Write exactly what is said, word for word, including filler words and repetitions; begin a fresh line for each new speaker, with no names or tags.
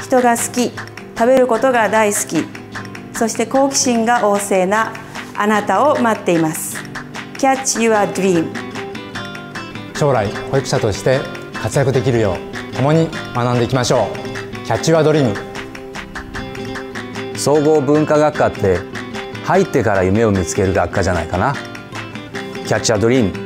人が好き、食べることが大好き、そして好奇心が旺盛なあなたを待っています。 Catch Your Dream。
将来保育者として活躍できるよう共に学んでいきましょう。キャッチュアドリーム。
総合文化学科って入ってから夢を見つける学科じゃないかな。キャッチュアドリーム。